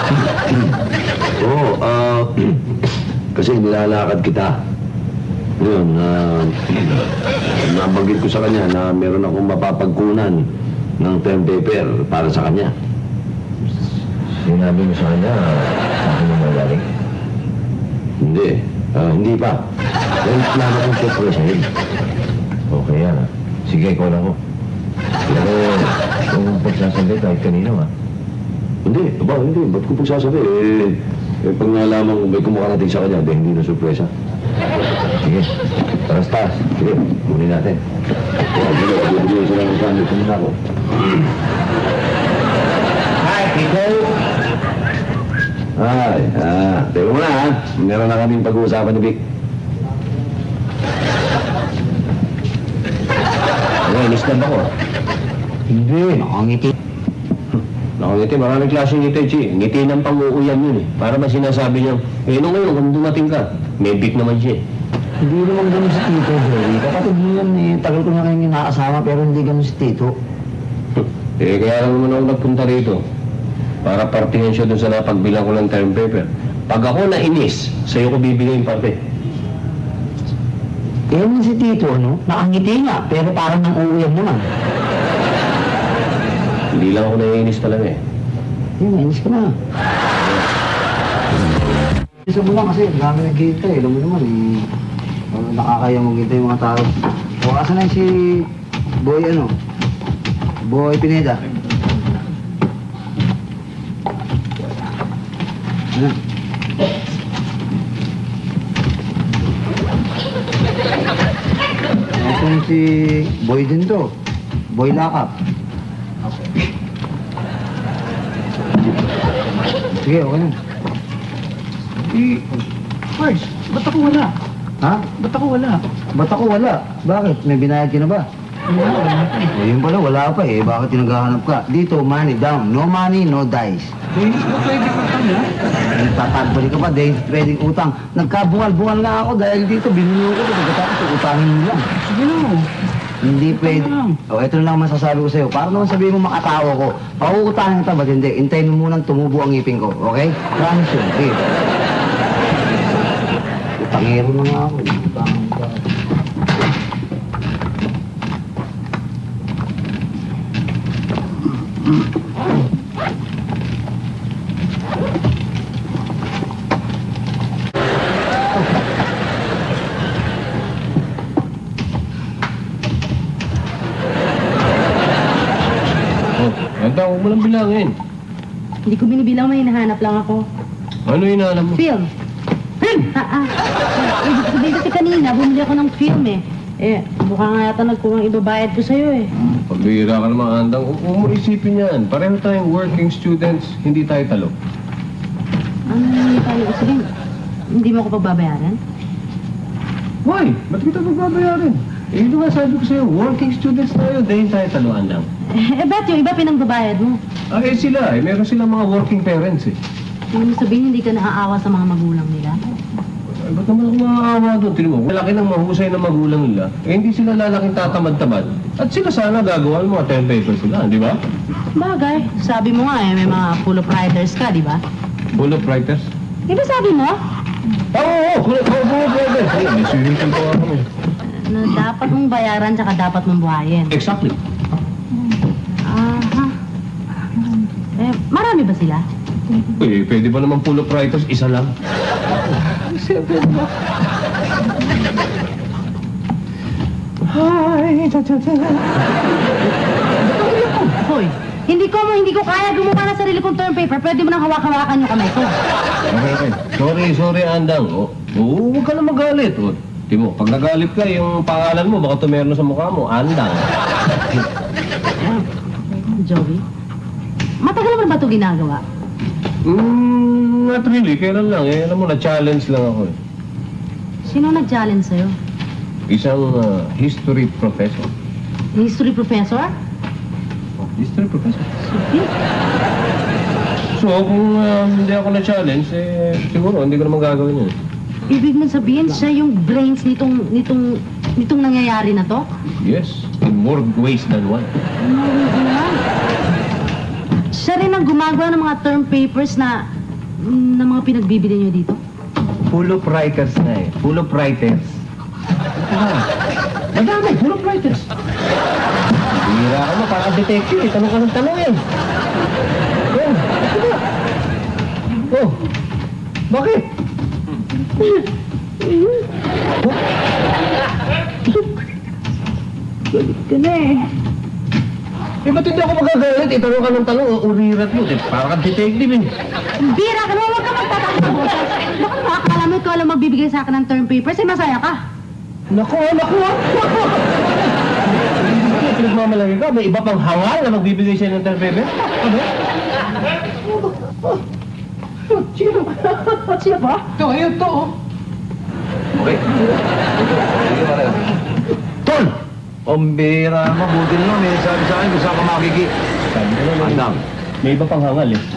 [SPEAKER 7] Oo, kasi nilalakad kita. Yun, nabanggit ko sa kanya na meron akong mapapagkunan ng term paper para sa kanya.
[SPEAKER 9] Sinabi mo sa kanya, sa akin yung magaling?
[SPEAKER 7] Hindi pa. Yung plano kong surpresahin.
[SPEAKER 9] Okay yan, ha? Sige, ikaw lang ko. Pero, kung pagsasabi kahit kanino, ha?
[SPEAKER 7] Hindi. Ba't ko pagsasabi? Pag nalaman kung may kumakarating sa kanya, hindi na surpresa.
[SPEAKER 9] Sige, taras. Sige, kunin natin.
[SPEAKER 7] Bibigyan sila ng gamit. Kunin ako.
[SPEAKER 3] Hi, Tito!
[SPEAKER 7] Teka muna ha. Meron na kaming pag-uusapan ni Vic.
[SPEAKER 9] Inis na ba ko?
[SPEAKER 3] Hindi, nakangiti.
[SPEAKER 6] Nakangiti, maraming klaseng ngiti, Chi. Ngiti ng pang-uuyan yun eh. Para ba sinasabi niya, ngayon kung dumating ka, may Vic naman siya.
[SPEAKER 2] Hindi naman ganun si Tito, Joey. Kapatid mo yan eh. Tagal ko na kayong nakasama pero hindi ganun si Tito.
[SPEAKER 6] Kaya lang naman ako nagpunta rito. Para partihan siya doon sa napagbilang ko ng term paper. Pag ako nainis, sa'yo ko bibigay yung parte.
[SPEAKER 2] Ewan si Tito, ano? Nakangiti nga, pero parang nang uuyan naman.
[SPEAKER 6] Hindi lang ako naiinis talaga eh.
[SPEAKER 2] Nainis ka na. Isa mo lang kasi, dami naghihintay. Alam mo naman eh. Nakakaya maghintay yung mga tao. O, asa na si Boy Pineda. Ano? Asan si Boy din to? Boy Lakap. Sige, okay na.
[SPEAKER 3] Mars, ba't ako wala?
[SPEAKER 2] Ha?
[SPEAKER 3] Ba't ako wala?
[SPEAKER 2] Ba't ako wala? Bakit? May binayad ka na ba? Yun pala, wala pa eh. Bakit yung naghahanap ka? Dito, money down. No money, no dice.
[SPEAKER 3] Pwede pa kami ha?
[SPEAKER 2] Nagtatagbalik ka pa dahil pwedeng utang. Nagkabungal-bungal nga ako dahil dito, binunyo ko. Pagkatapos, utangin mo lang.
[SPEAKER 3] Sige na.
[SPEAKER 2] Hindi pwede. O, ito na lang masasabi ko sa'yo. Para naman sabihin mo makatawa ko. Pauutangin kita, ba't hindi? Intayin mo munang tumubo ang ngipin ko. Okay? Promise yun. Okay. Utangero na nga ako. Utangin ka.
[SPEAKER 6] Huwag mo lang bilangin.
[SPEAKER 8] Hindi ko binibilang, may hinahanap lang ako.
[SPEAKER 6] Ano hinahanap mo?
[SPEAKER 8] Film. Ibig sabihin kasi kanina, bumili ako ng film eh. Mukha nga yata nagkulang ibabayad ko sa'yo eh.
[SPEAKER 6] Pagbihira ka naman, Andang. Huwag mo isipin yan. Pareho tayong working students, hindi tayo talo.
[SPEAKER 8] Ano hindi tayo? Sige, hindi mo ako pagbabayaran?
[SPEAKER 6] Why? Ba't kita pagbabayaran? Ito nga sabi ko sa'yo, working students tayo, dahil tayo talo, Andang.
[SPEAKER 8] Ba't yung iba pinagbabayad mo?
[SPEAKER 6] Sila meron silang mga working parents eh.
[SPEAKER 8] Hindi mo sabihin hindi ka naaawa sa mga magulang nila?
[SPEAKER 6] Ba't naman ako maaawa doon? Tinan mo, malaki ng mahusay na magulang nila, hindi sila lalaking tatamad-tamad. At sila sana gagawa ng mga term paper sila, di ba?
[SPEAKER 8] Bagay. Sabi mo nga may mga full of writers ka, di ba?
[SPEAKER 6] Full of writers?
[SPEAKER 8] Di ba sabi mo?
[SPEAKER 6] Oo, full of writers. May swimming pool pa kami.
[SPEAKER 8] Na dapat mong bayaran tsaka dapat mong buhayin.
[SPEAKER 6] Exactly.
[SPEAKER 8] Aha. Marami ba sila?
[SPEAKER 6] Pwede ba naman full of writers? Isa lang.
[SPEAKER 8] Hoy, hindi ko kaya gumawa ng sarili kong term paper. Pwede mo nang hawak-hawakan yung kamay ko.
[SPEAKER 6] Okay. Sorry, Andang. Huwag ka na magalit. Timo, pag nagalit ka, yung pangalan mo, baka tumero sa mukha mo. Andang.
[SPEAKER 8] Joey, matagal mo na ba ito ginagawa?
[SPEAKER 6] Not really. Kailan lang eh. Alam mo, na-challenge lang ako eh.
[SPEAKER 8] Sino nag-challenge sa'yo?
[SPEAKER 6] Isang history professor.
[SPEAKER 8] History professor?
[SPEAKER 6] History professor.
[SPEAKER 8] Sige.
[SPEAKER 6] So, kung hindi ako na-challenge, siguro hindi ko naman gagawin yun.
[SPEAKER 8] Ibig mo sabihin, siya yung brains nitong nangyayari na to?
[SPEAKER 6] Yes, in more ways than one.
[SPEAKER 8] Siya rin ang gumagawa ng mga term papers na mga pinagbibili niyo dito?
[SPEAKER 6] Full of writers na eh. Full of writers. Madami, full of writers. Bira ka mo, parang detective eh. Tanong ka ng tanong eh. Oh, bakit?
[SPEAKER 8] Galit ka na eh.
[SPEAKER 6] Eh, ba't hindi ako magagalit? Tanong ka ng tanong, urirat mo. Parang kang detective eh.
[SPEAKER 8] Bira ka na, huwag ka magtatang sa boses. Bakit ba akala mo ikaw lang magbibigay sa akin ng term papers? Eh, masaya ka.
[SPEAKER 6] Naku! Pinagmamalaki ka, may iba pang hangal na magbibigay sa'yo ng term paper? Ano?
[SPEAKER 8] Sino ba?
[SPEAKER 5] Ito, ayun to.
[SPEAKER 2] Okay. Sige, pareho. Tol! Pambira, mabuti naman. May sabi sa akin kung saan ka makiki.
[SPEAKER 6] Sabi ko naman,
[SPEAKER 2] Andang.
[SPEAKER 6] may iba pang hangal eh.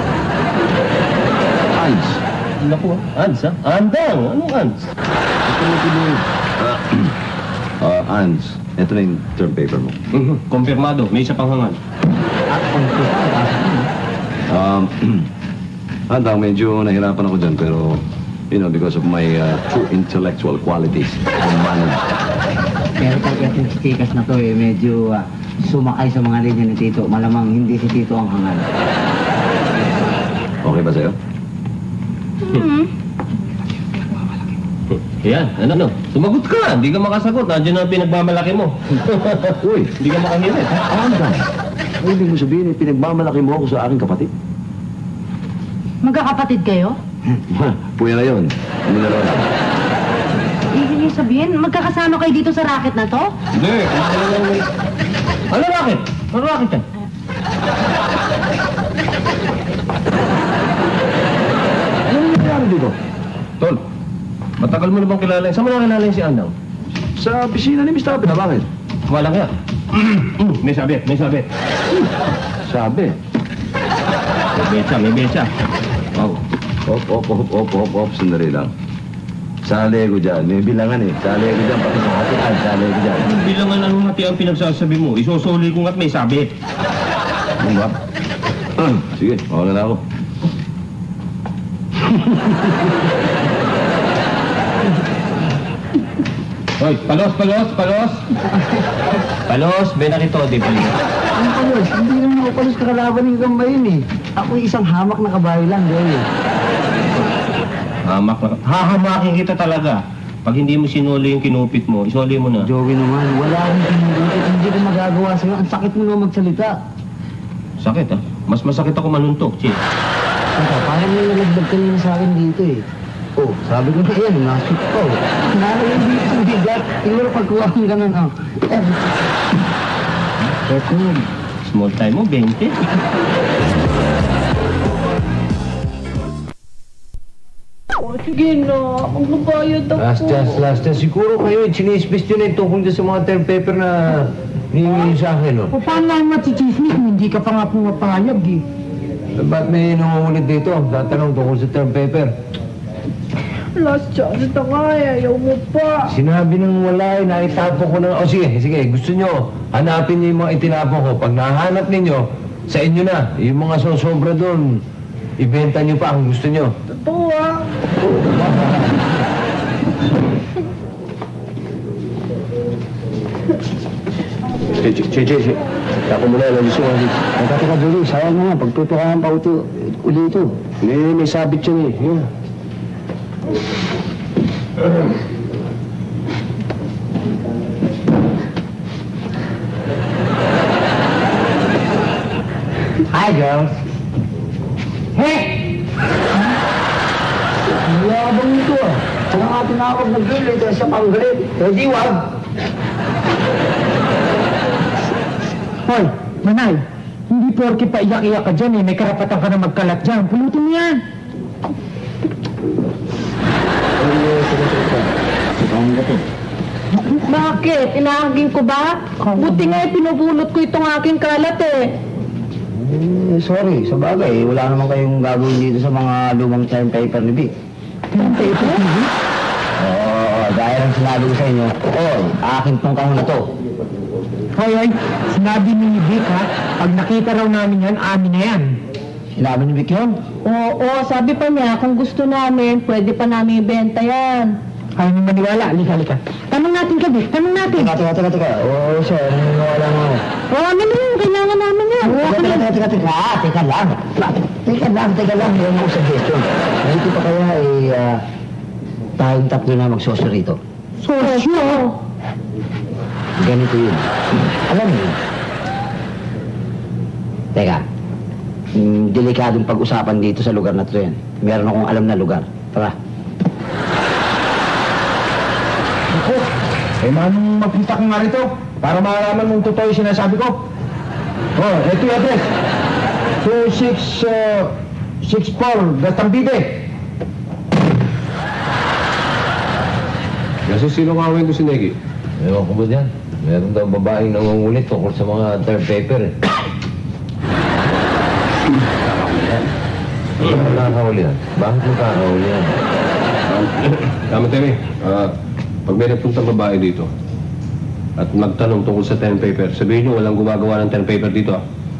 [SPEAKER 2] Ans.
[SPEAKER 6] Naku, Ans ha? Andang! Anong Ans?
[SPEAKER 2] Ito mo tuloy. Ans. Ito na yung term paper mo.
[SPEAKER 6] Kumpirmado, may isa pang hangal.
[SPEAKER 2] Andang, medyo nahirapan ako dyan, pero, because of my true intellectual qualities.
[SPEAKER 10] Pero pag yung stickers na to medyo sumakay sa mga linya ni Tito. Malamang hindi si Tito ang hangal.
[SPEAKER 2] Okay ba sa'yo?
[SPEAKER 6] Yan, ano? Sumagot ka! Hindi ka makasagot. Nandiyan na pinagmamalaki mo.
[SPEAKER 2] Uy!
[SPEAKER 6] Hindi ka makahirit.
[SPEAKER 2] Andang! Ang ibig mo sabihin, pinagmamalaki mo ako sa aking kapatid.
[SPEAKER 8] Magkakapatid kayo?
[SPEAKER 2] Puya na yun. Hindi na rin.
[SPEAKER 8] Ibig niyo sabihin, magkakasama kayo dito sa racket na to?
[SPEAKER 6] Hindi. Ano racket? Ano racket yan?
[SPEAKER 2] Ano yung nangyari dito?
[SPEAKER 6] Tol, matagal mo na bang kilala? Saan mo nakilala si Andang?
[SPEAKER 2] Sa pisina ni Mr. Abin, bakit?
[SPEAKER 6] Wala kaya. May sabi.
[SPEAKER 2] Sabi.
[SPEAKER 6] May betsa. Wow.
[SPEAKER 2] Op. Sandali lang. Sali ko dyan. May bilangan eh. Sali ko dyan. Pati sa hatian. Sali ko dyan.
[SPEAKER 6] Bilangan ang hati ang pinagsasabi mo. Isusuli ko nga't may sabi.
[SPEAKER 2] Ano ba? Sige. Wala na ako.
[SPEAKER 6] Hoy, palos. Palos, benakito, di ba?
[SPEAKER 10] Ang palos, hindi naman ako palos kakalaban ng gambayin eh. Ako isang hamak na kabayo lang, Joey.
[SPEAKER 6] Hahamakin kita talaga. Pag hindi mo sinuli yung kinupit mo, isuli mo na.
[SPEAKER 10] Joey naman, wala akong pinulupit. Hindi ko magagawa sa'yo. Ang sakit mo naman magsalita.
[SPEAKER 6] Sakit ah. Mas masakit ako manuntok, Chief.
[SPEAKER 10] Teka, parang may nalagdag kanina sa akin dito eh. Oh, sabi ko na yan, nasip ko. Nalagay dito sa bigat. Siguro pagkuha kong ganun, oh. Eto,
[SPEAKER 6] Small time mo, 20.
[SPEAKER 8] Sige na, magbabayad ako.
[SPEAKER 9] Last chance. Siguro kayo, chinismis nyo na yung tungkol dyan sa mga term paper na hihingi sa akin, no?
[SPEAKER 5] O paano naman matichismis kung hindi ka pa nga pumapayag eh?
[SPEAKER 9] Ba't may nangungulit dito? Tatanong tungkol sa term paper.
[SPEAKER 8] Last chance na nga eh, ayaw mo pa.
[SPEAKER 9] Sinabi nang wala eh, naitapon ko na. O sige, gusto nyo, hanapin nyo yung mga itinapon ko. Pag nahanap ninyo, sa inyo na. Yung mga sosobra doon, ibenta nyo pa kung gusto nyo.
[SPEAKER 8] Totoo ah.
[SPEAKER 2] Che. Tako mo na, lalis mo.
[SPEAKER 10] Teka, Joey, sayang naman. Pagtutukahan pa uli ito.
[SPEAKER 2] May sabit yun eh. Yun.
[SPEAKER 10] Hi, girls. Hey! Yabang nito ah. Saan nga tinawag na girl ito sa panggalit? Hindi, wag.
[SPEAKER 5] Hoy, Manay, hindi porke pa iyak-iyak ka dyan eh. May karapatan ka na magkalat dyan. Pulutin mo yan.
[SPEAKER 8] Bakit? Inaagin ko ba? Buti nga pinupulot ko itong aking kalat eh.
[SPEAKER 10] Sorry, sa bagay, wala naman kayong gagawin dito sa mga lumang term paper ni Vic.
[SPEAKER 2] Oo, gaya ng sinabi ko sa inyo, akin tong kahon na to.
[SPEAKER 5] Hoy, sinabi ni Vic ha, pag nakita raw namin yan, amin na yan.
[SPEAKER 2] Sinabi ni Vic yun?
[SPEAKER 8] Oo, sabi pa niya, kung gusto namin, pwede pa namin ibenta yan.
[SPEAKER 5] Ayaw mo maniwala, halika. Tanong natin ka, Vic, tanong natin.
[SPEAKER 2] Teka. Oo, sir, naniniwala mo.
[SPEAKER 8] Amin na yun, kailangan namin yan.
[SPEAKER 2] Teka lang, yung mga suggestion. Hindi pa kaya tayong tatlo na magsosyo rito.
[SPEAKER 8] Sosyo?
[SPEAKER 2] Ganito yun. Alam mo yun? Teka, delikadong pag-usapan dito sa lugar na to yan. Meron akong alam na lugar. Tara.
[SPEAKER 3] Ako, manong magpunta ka nga rito para maaraman mong totoo yung sinasabi ko. Ito yung address. 2664 Gastambide.
[SPEAKER 6] Kasi sino kawin ko si Negi?
[SPEAKER 9] Ewan ko ba dyan? Meron daw babaeng nangungulit tungkol sa mga term paper eh. Bakit mo nakakahuli yan? Bakit mo nakakahuli yan?
[SPEAKER 6] Tama, Temi. Pag may nagpuntang babae dito at magtanong tungkol sa term paper, sabihin nyo walang gumagawa ng term paper dito.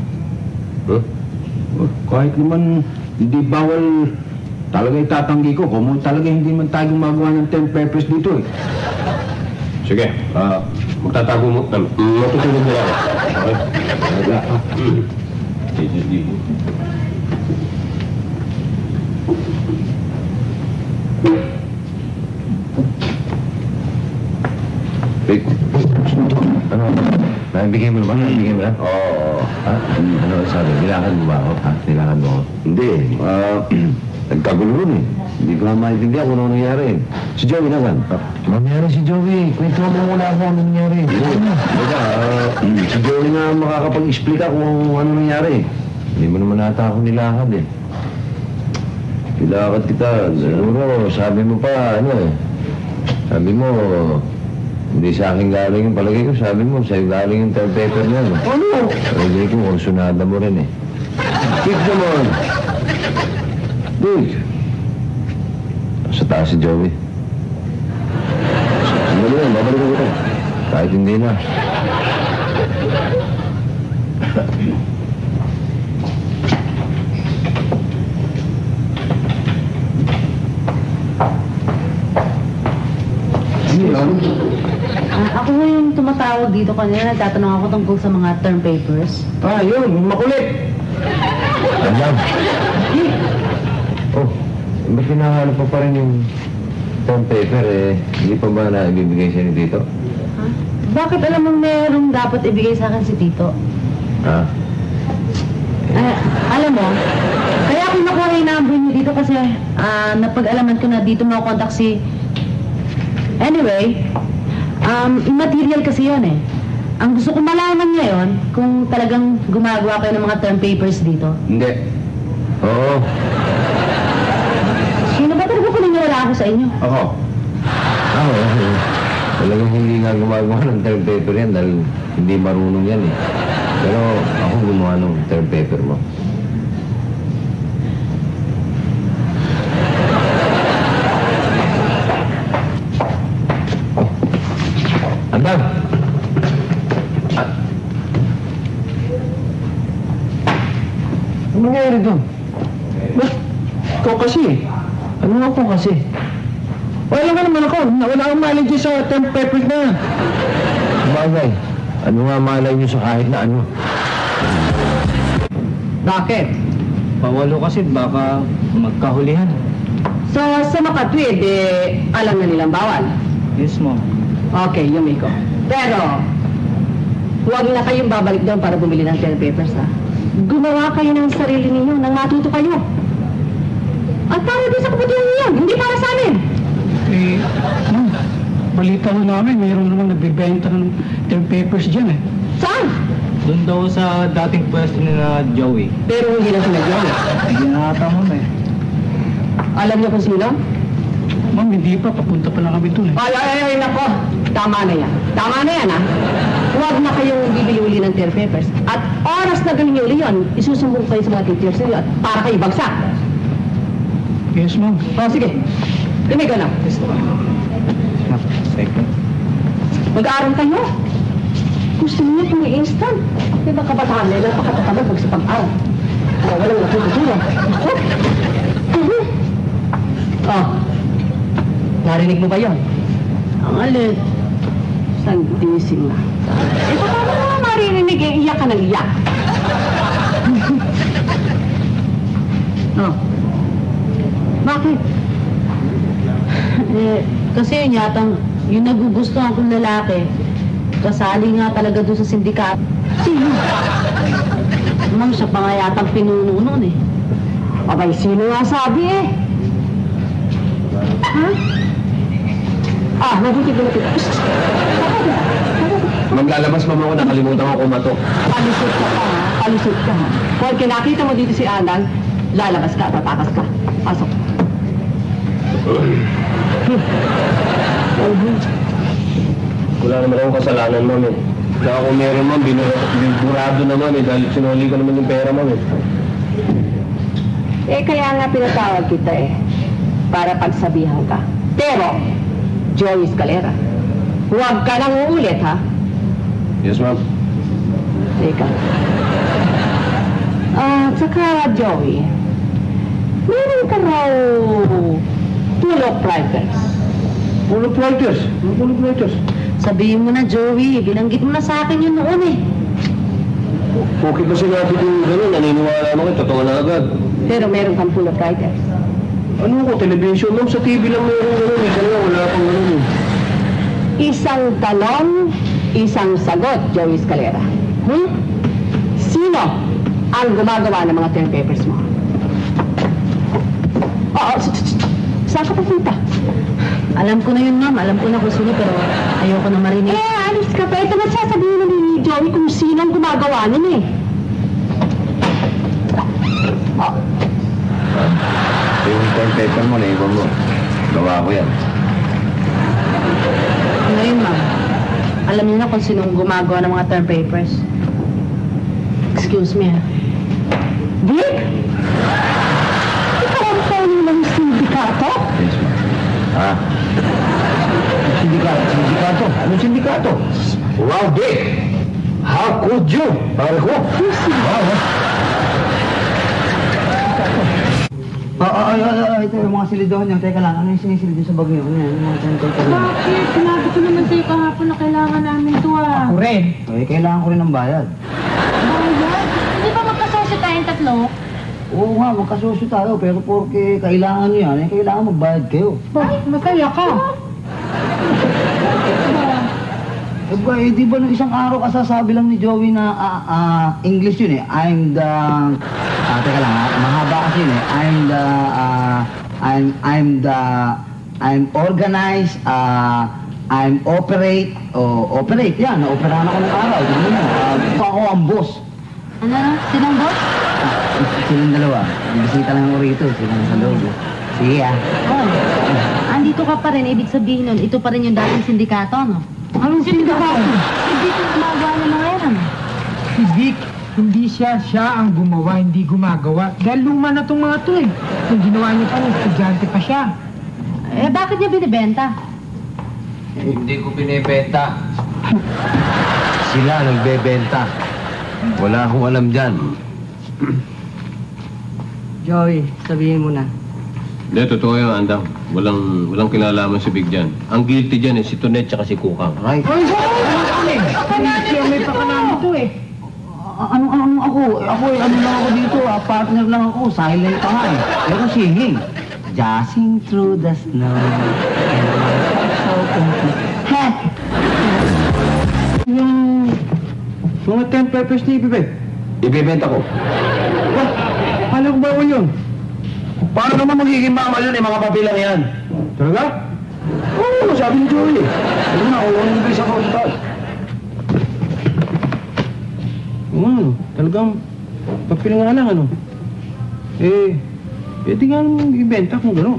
[SPEAKER 3] Kahit naman hindi bawal talaga itatanggi ko kung talaga hindi man tayo gumagawa ng 10 papers dito eh.
[SPEAKER 6] Sige, magtatago mo, matutulog mo ako. Okay?
[SPEAKER 9] Rick, ano? Naibigay mo naman? Naibigay mo na? Oo. Ha? Ano sabi? Nilakad mo ba ako? Ha? Nilakad mo ako? Hindi. Nagkagulo rin eh. Hindi ko na maintindihan kung ano nangyari. Si Joey naman. Nangyari si Joey. Kwento mo muna ako ano nangyari. Si Joey na makakapag-explika kung ano nangyari. Hindi mo naman nata ako nilakad eh. Nilakad kita. Siguro, sabi mo pa, ano eh. Sabi mo, hindi sa akin galing yung palagay ko. Sabi mo, sa'yo galing yung term paper niya. Ano? Palagay ko, kursunada mo rin eh. Keep them on. Dig. Sa taas si Joey. Sandali yan, babalik ko ito. Kahit hindi na.
[SPEAKER 8] Ako yung tumatawag dito kanina, nagtatanong ako tungkol sa mga term papers.
[SPEAKER 3] Yun, makulit.
[SPEAKER 9] Alam. Oh, ba't hinahanap pa rin yung term paper eh? Hindi pa ba na ibibigay sa'yo dito?
[SPEAKER 8] Ha? Bakit alam mo merong dapat ibigay sa akin si Tito?
[SPEAKER 9] Ha?
[SPEAKER 8] Alam mo, kaya ako nakuha yung number niyo dito kasi napag-alaman ko na dito makokontak si... Anyway, immaterial kasi yun eh. Ang gusto ko malaman ngayon kung talagang gumagawa kayo ng mga term papers dito.
[SPEAKER 3] Hindi.
[SPEAKER 9] Oo.
[SPEAKER 8] Sino ba talaga paniniwala ako sa inyo?
[SPEAKER 3] Ako.
[SPEAKER 9] Talagang hindi nga gumagawa ng term paper yan dahil hindi marunong yan eh. Pero ako gumawa ng term paper mo. Andang! Ano nangyari doon?
[SPEAKER 5] Ba't? Ikaw kasi.
[SPEAKER 9] Ano ako kasi?
[SPEAKER 5] Wala nga naman ako. Wala akong knowledge sa term papers na yan.
[SPEAKER 9] Bagay. Ano nga malay niyo sa kahit na ano?
[SPEAKER 5] Bakit? Pawalo kasi baka magkahulihan.
[SPEAKER 10] So, sa makatwid, alam na nilang bawal.
[SPEAKER 5] Yes, ma'am.
[SPEAKER 10] Okay, Yumiko. Pero, huwag na kayong babalik doon para bumili ng term papers, ha? Gumawa kayo ng sarili ninyo nang matuto kayo. At para din sa kapatuloy niyo, hindi para sa amin.
[SPEAKER 5] Ma'am, balita ko namin, mayroon namang nagbibenta ng term papers dyan eh.
[SPEAKER 10] Saan?
[SPEAKER 5] Doon daw sa dating pwesto nila Joey.
[SPEAKER 10] Pero hindi lang sila Joey.
[SPEAKER 5] Hindi na ata, ma'am eh.
[SPEAKER 10] Alam niyo kung sino?
[SPEAKER 5] Ma'am, hindi pa. Papunta pa lang kami doon eh.
[SPEAKER 10] Ay, nako. Tama na yan. Tama na yan, ha? Huwag na kayong bibili uli ng term papers. At oras na gawin niyo uli yun, isusumbong kayo sa mga teachers niyo at para kayo bagsak.
[SPEAKER 5] Yes, ma'am.
[SPEAKER 10] O, sige. Tinig ka na. Mag-aaral kayo. Gusto niyo pong i-instant. Diba kabataan nila napakatatamad pag sa pag-aaral. Kaya walang natututunan. Oh. Narinig mo ba yun? Ang alin. Santising na. Eh, paano mo maririnig eh? Iyak ka ng iyak. Oh. Bakit?
[SPEAKER 8] Kasi yun yatang, yung nagugustuhan kong lalaki, kasali nga talaga doon sa sindikato.
[SPEAKER 10] Sino?
[SPEAKER 8] Ma'am, siya pa nga yatang pinuno nun eh.
[SPEAKER 10] Abay, sino nga sabi eh? Ha? Ah, nabuti ko na kita.
[SPEAKER 6] Maglalabas pa mo ako, nakalimutan ko kumatok.
[SPEAKER 10] Palisod ka pa, ha? Palisod ka, ha? Kung kinakita mo dito si Anang, lalabas ka, tatakas ka. Pasok.
[SPEAKER 6] Wala naman akong kasalanan, ma'am eh. Kaya kung meron, ma'am, binurado naman eh, dahil sinuli ko naman yung pera, ma'am eh.
[SPEAKER 10] Eh, kaya nga pinatawag kita eh. Para pagsabihan ka. Pero, Joey Escalera, huwag ka nang uulit, ha?
[SPEAKER 6] Yes, ma'am.
[SPEAKER 10] Teka. Tsaka, Joey, meron ka raw pool of writers.
[SPEAKER 6] Pool of writers? Ano pool of writers?
[SPEAKER 8] Sabihin mo na, Joey, binanggit mo na sa akin yun noon eh.
[SPEAKER 6] Okay ba sinabi ko yung gano'n? Naniniwala mo kayo, totoo na agad.
[SPEAKER 10] Pero meron kang pool of writers.
[SPEAKER 6] Ano ko, television, ma'am? Sa TV lang meron gano'n eh. Kaya wala pang gano'n eh.
[SPEAKER 10] Isang tanong, isang sagot, Joey Escalera. Sino ang gumagawa ng mga term papers mo? Saan ka papunta?
[SPEAKER 8] Alam ko na yun, ma'am. Alam ko na kung sino, pero ayoko na marinig.
[SPEAKER 10] Eh, alis ka pa. Ito sasabihin na ni Joey kung sino ang gumagawa nun eh.
[SPEAKER 9] Yung term paper mo, naiwan mo. Gawa ko yan.
[SPEAKER 8] Ngayon, ma'am, alam niyo na kung sino ang gumagawa ng mga term papers. Excuse me, ha?
[SPEAKER 10] Dick? Ikaw ang kauli ng sindikato?
[SPEAKER 9] Yes, ma'am. Ha? Sindikato? Anong sindikato?
[SPEAKER 6] Wow, Dick! How could you? Pare ko?
[SPEAKER 2] Ito yung mga silidon niya. Teka lang, ano yung sinisilid sa bag niyo? Ano yan? Yung mga sinisilid.
[SPEAKER 4] Bakit? Sinabi ko naman sa'yo kahapon na kailangan namin to ah.
[SPEAKER 5] Ako rin.
[SPEAKER 2] Eh, kailangan ko rin ng bayad.
[SPEAKER 4] Bayad? Hindi ba magkasosyo tayong tatlo?
[SPEAKER 2] Oo nga, magkasosyo tayo. Pero porke kailangan niyo yan, eh, kailangan magbayad kayo.
[SPEAKER 4] Ay, masaya ka.
[SPEAKER 2] Eh, di ba nung isang araw kasasabi lang ni Joey na English yun eh. I'm the... teka lang ha, mahaba kasi yun eh. I'm organized, I'm operate, operate yan, naoperahan ako ng araw. Tignan mo, ako ang boss.
[SPEAKER 8] Ano? Sinong boss?
[SPEAKER 2] Silang dalawa, bisita lang ako rito, silang nasa loob. Sige
[SPEAKER 8] Oh, andito ka pa rin. Ibig sabihin nun, ito pa rin yung dating sindikato, no?
[SPEAKER 4] Anong sindikato?
[SPEAKER 8] Hindi ko gumagawa ng mga yan.
[SPEAKER 5] Si Vic, hindi siya ang gumawa, hindi gumagawa. Dahil luma na itong mga to eh. Kung ginawa niya pa, estudyante pa siya.
[SPEAKER 8] Eh, bakit niya binibenta?
[SPEAKER 9] Hindi ko binibenta. Sila nagbebenta. Wala akong alam dyan.
[SPEAKER 10] Joey, sabihin mo na.
[SPEAKER 6] Hindi, totoo yung Andang. Walang kinalaman si Big dyan. Ang guilty dyan eh, si Tonet tsaka si Kukang.
[SPEAKER 2] Right.
[SPEAKER 5] Ay, siya may pakalaman to eh.
[SPEAKER 2] Ano ako? Ako ano lang ako dito, partner lang ako, silent pa nga eh. Pero singing. Jazzing through the snow. So complete. Ha!
[SPEAKER 3] Yung mga 10 peppers ni Ibibet.
[SPEAKER 9] Ibebenta ko.
[SPEAKER 3] Paano ko bawal yun?
[SPEAKER 9] Paano naman magiging mama yun eh, mga papilang yan?
[SPEAKER 3] Talaga?
[SPEAKER 9] Oo, sabi ni Joey eh. Ano na, ulang nabis ako sa taas.
[SPEAKER 3] Talagang pagpilang nga lang ano. Pwede nga naman ibenta kung gano'n.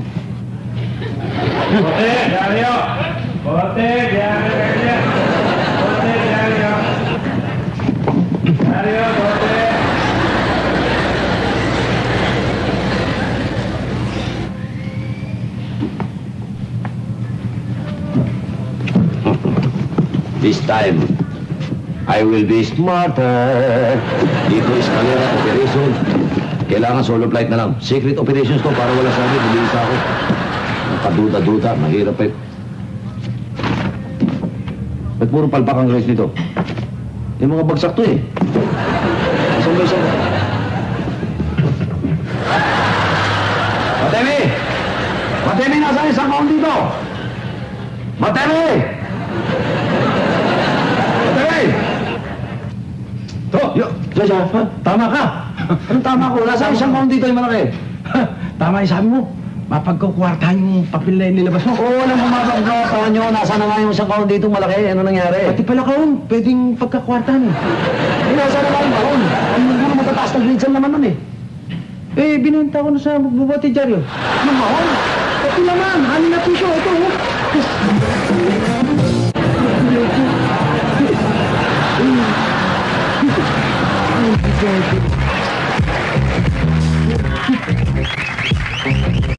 [SPEAKER 1] Bote, Dario! Bote, Dario! Bote, Dario! Dario, bote!
[SPEAKER 9] This time, I will be smarter. Dito escalera operation. Kailangan solo flight na lang. Secret operations to para wala sabi. Bilis ako. Nakaduda-duda. Mahirap eh. Ba't puro palpak ang race nito? Yung mga bagsak to eh. Asan ba isang... Matemi! Matemi! Nasaan isang kaon dito? Matemi! Matemi! Jojo, tama ka. Anong tama ko? Nasaan isang kaon dito yung malaki?
[SPEAKER 3] Tama yung sabi mo. Mapagkukwartahan yung papel na nilabas mo.
[SPEAKER 9] Oo, walang pumapagkakataon nyo. Nasaan na nga yung isang kaon dito malaki? Ano nangyari?
[SPEAKER 3] Pati pala kaon, pwedeng pagkakwartahan eh.
[SPEAKER 9] Nasaan na nga yung kaon? Ang mundo na matataas na grade naman nun eh.
[SPEAKER 3] Eh, binenta ko na sa bubuti dyaryo.
[SPEAKER 9] Yung kaon?
[SPEAKER 3] Pati naman, 6 na piso. Ito, oh.